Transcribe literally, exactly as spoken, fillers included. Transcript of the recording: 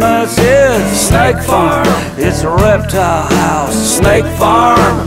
Christmas is Snake Farm. It's a reptile house, Snake Farm.